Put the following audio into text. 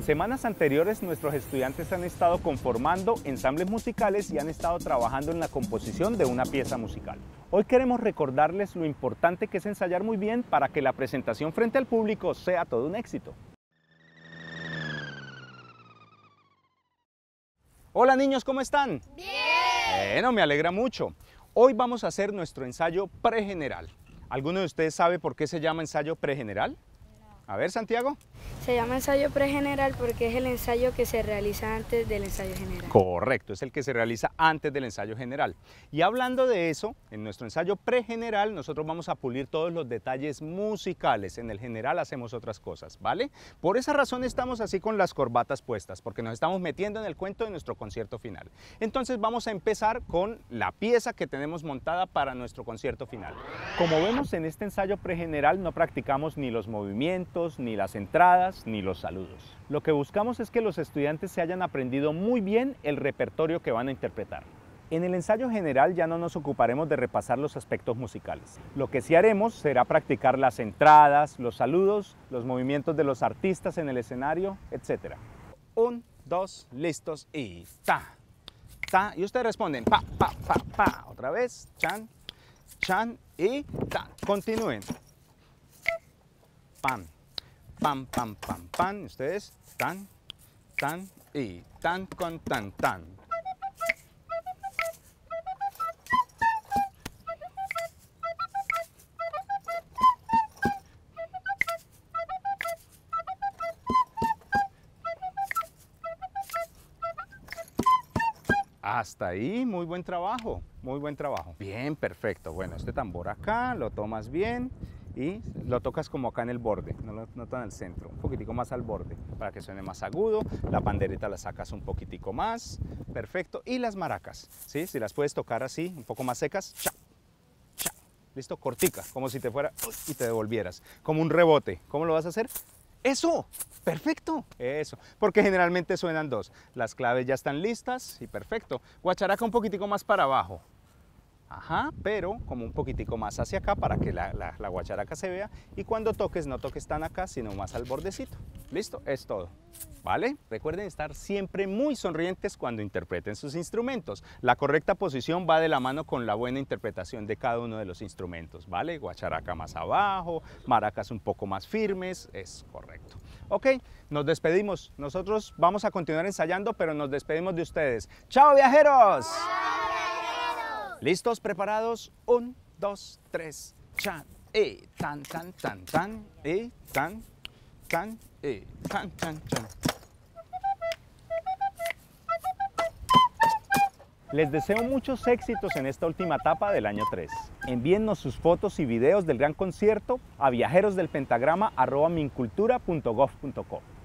semanas anteriores nuestros estudiantes han estado conformando ensambles musicales y han estado trabajando en la composición de una pieza musical. Hoy queremos recordarles lo importante que es ensayar muy bien para que la presentación frente al público sea todo un éxito. Hola niños, ¿cómo están? ¡Bien! Bueno, me alegra mucho. Hoy vamos a hacer nuestro ensayo pregeneral. ¿Alguno de ustedes sabe por qué se llama ensayo pregeneral? A ver, Santiago. Se llama ensayo pregeneral porque es el ensayo que se realiza antes del ensayo general. Correcto, es el que se realiza antes del ensayo general. Y hablando de eso, en nuestro ensayo pregeneral nosotros vamos a pulir todos los detalles musicales. En el general hacemos otras cosas, ¿vale? Por esa razón estamos así con las corbatas puestas, porque nos estamos metiendo en el cuento de nuestro concierto final. Entonces vamos a empezar con la pieza que tenemos montada para nuestro concierto final. Como vemos en este ensayo pregeneral no practicamos ni los movimientos, ni las entradas, ni los saludos. Lo que buscamos es que los estudiantes se hayan aprendido muy bien el repertorio que van a interpretar. En el ensayo general ya no nos ocuparemos de repasar los aspectos musicales. Lo que sí haremos será practicar las entradas, los saludos, los movimientos de los artistas en el escenario, etc. 1, 2, listos y ta, ta. Y ustedes responden pa, pa, pa, pa. Otra vez, chan, chan y ta. Continúen. Pam. Pam, pam, pam, pam. Ustedes, tan, tan y tan con tan, tan. Hasta ahí, muy buen trabajo, muy buen trabajo. Bien, perfecto. Bueno, este tambor acá, lo tomas bien y lo tocas como acá en el borde, no tan al centro, un poquitico más al borde para que suene más agudo. La pandereta la sacas un poquitico más, perfecto. Y las maracas, ¿sí? Si las puedes tocar así, un poco más secas, cha, cha. Listo, cortica, como si te fuera y te devolvieras, como un rebote. ¿Cómo lo vas a hacer? ¡Eso! ¡Perfecto! Eso, porque generalmente suenan dos. Las claves ya están listas y perfecto. Guacharaca un poquitico más para abajo. Ajá, pero como un poquitico más hacia acá para que la guacharaca se vea. Y cuando toques, no toques tan acá, sino más al bordecito. ¿Listo? Es todo. ¿Vale? Recuerden estar siempre muy sonrientes cuando interpreten sus instrumentos. La correcta posición va de la mano con la buena interpretación de cada uno de los instrumentos. ¿Vale? Guacharaca más abajo, maracas un poco más firmes. Es correcto. Ok, nos despedimos. Nosotros vamos a continuar ensayando, pero nos despedimos de ustedes. ¡Chao, viajeros! ¿Listos? ¿Preparados? 1, 2, 3, chan, tan, tan, tan, tan, tan, tan, tan, tan, chan. Les deseo muchos éxitos en esta última etapa del año 3. Envíennos sus fotos y videos del gran concierto a viajerosdelpentagrama@mincultura.gov.co.